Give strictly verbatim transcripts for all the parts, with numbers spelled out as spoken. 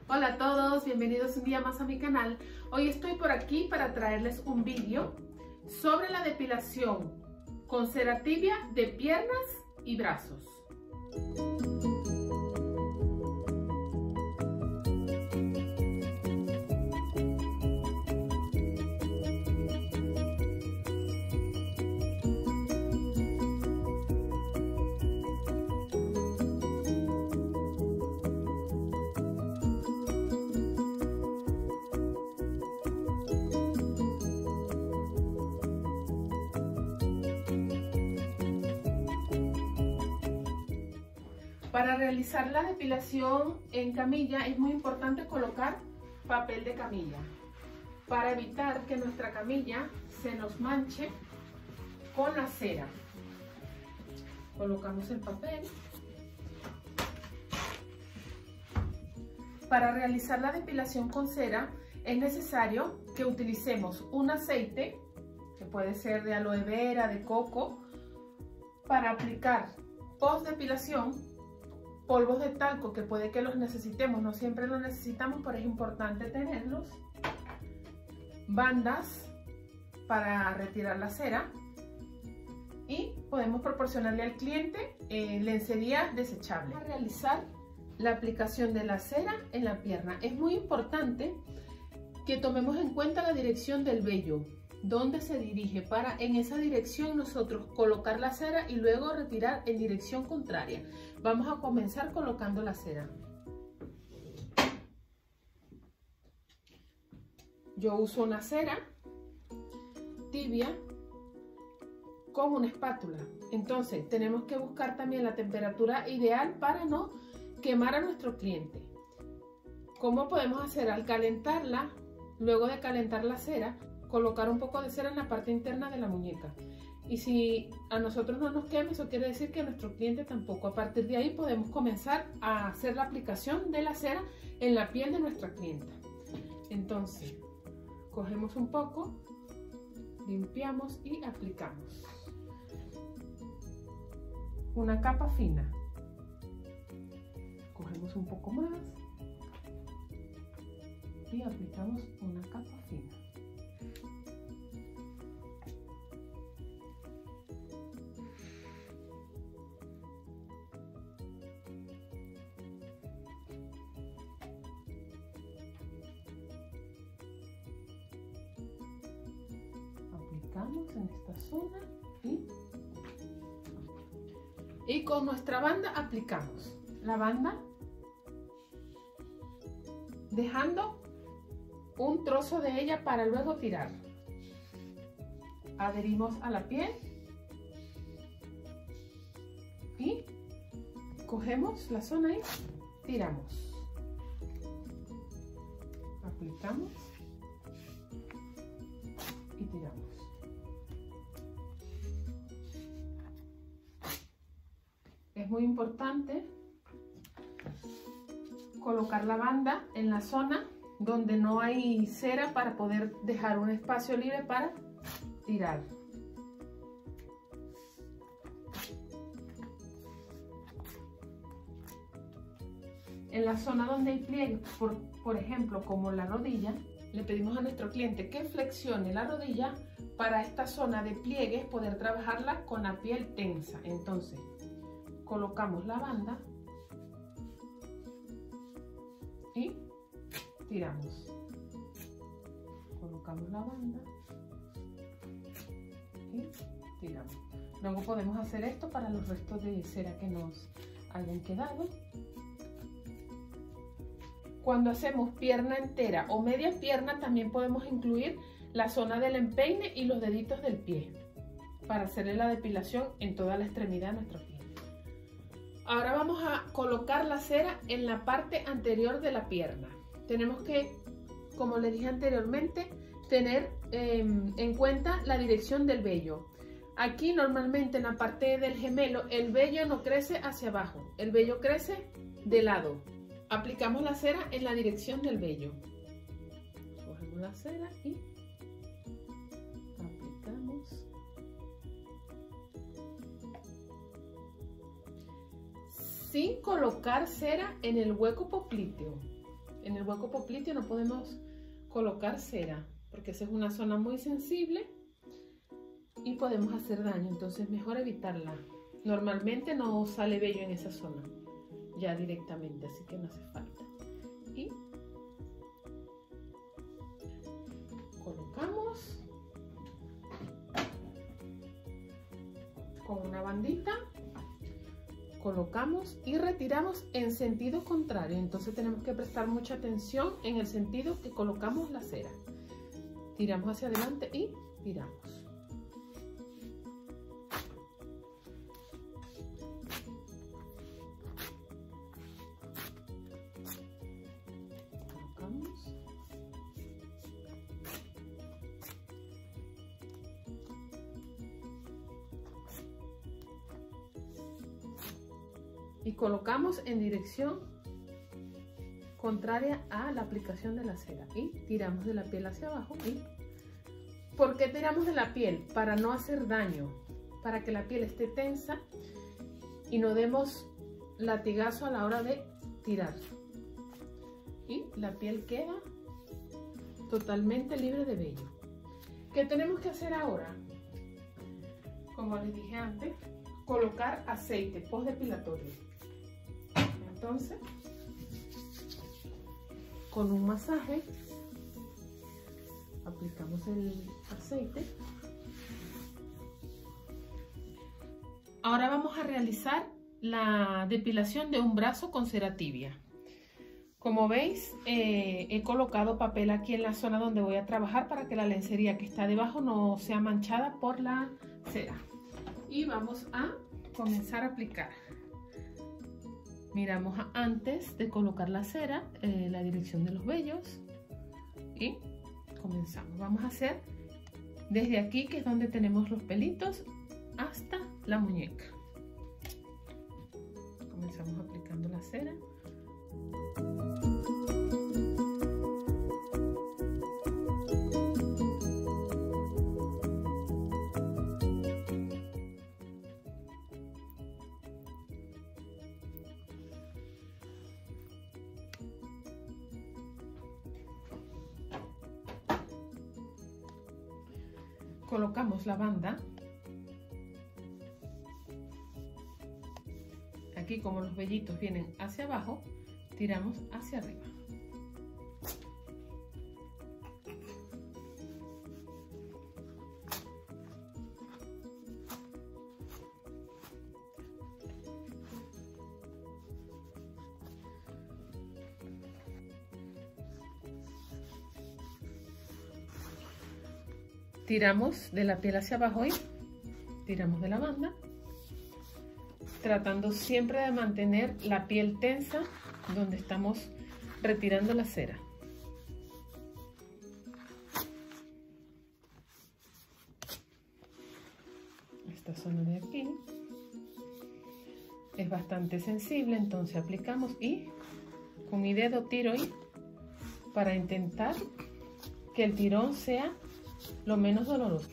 Hola a todos, bienvenidos un día más a mi canal. Hoy estoy por aquí para traerles un vídeo sobre la depilación con cera tibia de piernas y brazos. Para realizar la depilación en camilla es muy importante colocar papel de camilla para evitar que nuestra camilla se nos manche con la cera. Colocamos el papel. Para realizar la depilación con cera es necesario que utilicemos un aceite, que puede ser de aloe vera, de coco, para aplicar post depilación. Polvos de talco, que puede que los necesitemos, no siempre los necesitamos, pero es importante tenerlos. Bandas para retirar la cera. Y podemos proporcionarle al cliente eh, lencería desechable. Para realizar la aplicación de la cera en la pierna es muy importante que tomemos en cuenta la dirección del vello, dónde se dirige, para en esa dirección nosotros colocar la cera y luego retirar en dirección contraria. Vamos a comenzar colocando la cera. Yo uso una cera tibia con una espátula. Entonces tenemos que buscar también la temperatura ideal para no quemar a nuestro cliente. ¿Cómo podemos hacer? Al calentarla, luego de calentar la cera, colocar un poco de cera en la parte interna de la muñeca. Y si a nosotros no nos quema, eso quiere decir que a nuestro cliente tampoco. A partir de ahí podemos comenzar a hacer la aplicación de la cera en la piel de nuestra clienta. Entonces, cogemos un poco, limpiamos y aplicamos una capa fina. Cogemos un poco más y aplicamos una capa fina. En esta zona y, y con nuestra banda aplicamos la banda dejando un trozo de ella para luego tirar. Adherimos a la piel y cogemos la zona y tiramos, aplicamos y tiramos. Es muy importante colocar la banda en la zona donde no hay cera para poder dejar un espacio libre para tirar. En la zona donde hay pliegue, por, por ejemplo, como la rodilla, le pedimos a nuestro cliente que flexione la rodilla para esta zona de pliegues poder trabajarla con la piel tensa. Entonces, colocamos la banda y tiramos. Colocamos la banda y tiramos. Luego podemos hacer esto para los restos de cera que nos hayan quedado. Cuando hacemos pierna entera o media pierna, también podemos incluir la zona del empeine y los deditos del pie para hacerle la depilación en toda la extremidad de nuestro pie. Ahora vamos a colocar la cera en la parte anterior de la pierna. Tenemos que, como les dije anteriormente, tener eh, en cuenta la dirección del vello. Aquí normalmente en la parte del gemelo el vello no crece hacia abajo, el vello crece de lado. Aplicamos la cera en la dirección del vello. Cogemos la cera y aplicamos. Sin colocar cera en el hueco popliteo. en el hueco popliteo no podemos colocar cera, porque esa es una zona muy sensible y podemos hacer daño, entonces mejor evitarla. Normalmente no sale vello en esa zona ya directamente, así que no hace falta. Y colocamos con una bandita, colocamos y retiramos en sentido contrario, entonces tenemos que prestar mucha atención en el sentido que colocamos la cera. Tiramos hacia adelante y tiramos. Colocamos. Y colocamos en dirección contraria a la aplicación de la cera y tiramos de la piel hacia abajo. ¿Y por qué tiramos de la piel? Para no hacer daño, para que la piel esté tensa y no demos latigazo a la hora de tirar, y la piel queda totalmente libre de vello. ¿Qué tenemos que hacer ahora? Como les dije antes, colocar aceite postdepilatorio. Entonces, con un masaje aplicamos el aceite. Ahora vamos a realizar la depilación de un brazo con cera tibia. Como veis, eh, he colocado papel aquí en la zona donde voy a trabajar para que la lencería que está debajo no sea manchada por la cera. Y vamos a comenzar a aplicar. Miramos antes de colocar la cera, eh, la dirección de los vellos y comenzamos. Vamos a hacer desde aquí, que es donde tenemos los pelitos, hasta la muñeca. Comenzamos aplicando la cera. Colocamos la banda. Aquí, como los vellitos vienen hacia abajo, tiramos hacia arriba. Tiramos de la piel hacia abajo y tiramos de la banda, tratando siempre de mantener la piel tensa donde estamos retirando la cera. Esta zona de aquí es bastante sensible, entonces aplicamos y con mi dedo tiro ahí para intentar que el tirón sea lo menos doloroso.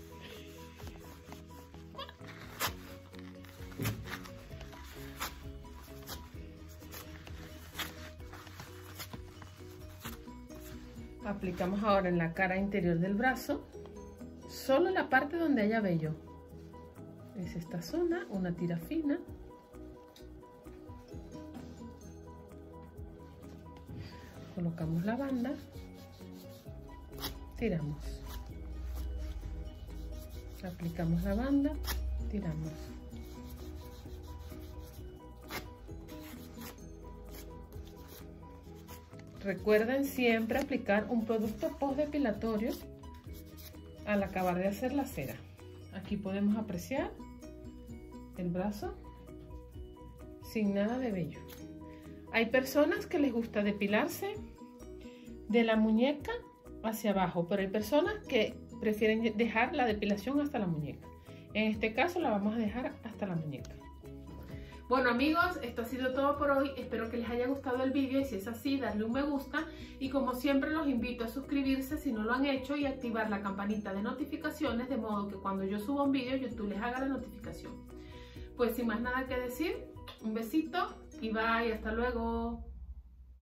Aplicamos ahora en la cara interior del brazo, solo la parte donde haya vello. Es esta zona, una tira fina. Colocamos la banda, tiramos. Aplicamos la banda, tiramos. Recuerden siempre aplicar un producto postdepilatorio al acabar de hacer la cera. Aquí podemos apreciar el brazo sin nada de vello. Hay personas que les gusta depilarse de la muñeca hacia abajo, pero hay personas que prefieren dejar la depilación hasta la muñeca. En este caso la vamos a dejar hasta la muñeca. Bueno amigos, esto ha sido todo por hoy. Espero que les haya gustado el vídeo y si es así, darle un me gusta. Y como siempre los invito a suscribirse si no lo han hecho y activar la campanita de notificaciones de modo que cuando yo suba un vídeo YouTube les haga la notificación. Pues sin más nada que decir, un besito y bye, hasta luego.